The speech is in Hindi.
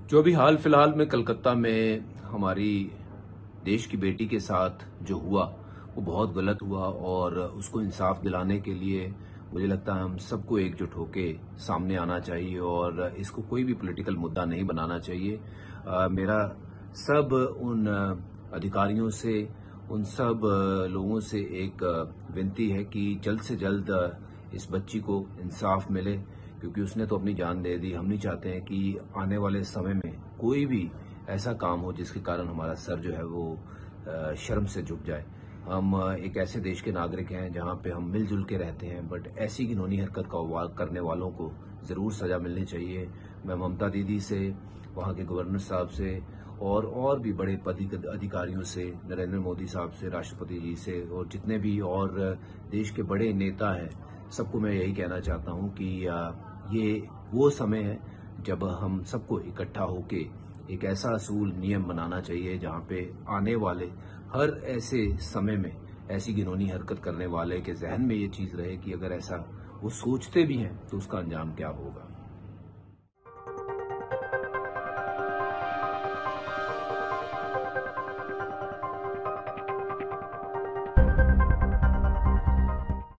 जो अभी हाल फिलहाल में कलकत्ता में हमारी देश की बेटी के साथ जो हुआ वो बहुत गलत हुआ और उसको इंसाफ दिलाने के लिए मुझे लगता है हम सबको एकजुट होके सामने आना चाहिए और इसको कोई भी पॉलिटिकल मुद्दा नहीं बनाना चाहिए। मेरा सब उन अधिकारियों से उन सब लोगों से एक विनती है कि जल्द से जल्द इस बच्ची को इंसाफ मिले, क्योंकि उसने तो अपनी जान दे दी। हम नहीं चाहते हैं कि आने वाले समय में कोई भी ऐसा काम हो जिसके कारण हमारा सर जो है वो शर्म से झुक जाए। हम एक ऐसे देश के नागरिक हैं जहां पे हम मिलजुल के रहते हैं, बट ऐसी घिनौनी हरकत का करने वालों को जरूर सजा मिलनी चाहिए। मैं ममता दीदी से, वहां के गवर्नर साहब से और भी बड़े अधिकारियों से, नरेंद्र मोदी साहब से, राष्ट्रपति जी से और जितने भी और देश के बड़े नेता हैं, सबको मैं यही कहना चाहता हूं कि ये वो समय है जब हम सबको इकट्ठा होके एक ऐसा असूल नियम बनाना चाहिए जहां पे आने वाले हर ऐसे समय में ऐसी घिनौनी हरकत करने वाले के जहन में ये चीज रहे कि अगर ऐसा वो सोचते भी हैं तो उसका अंजाम क्या होगा।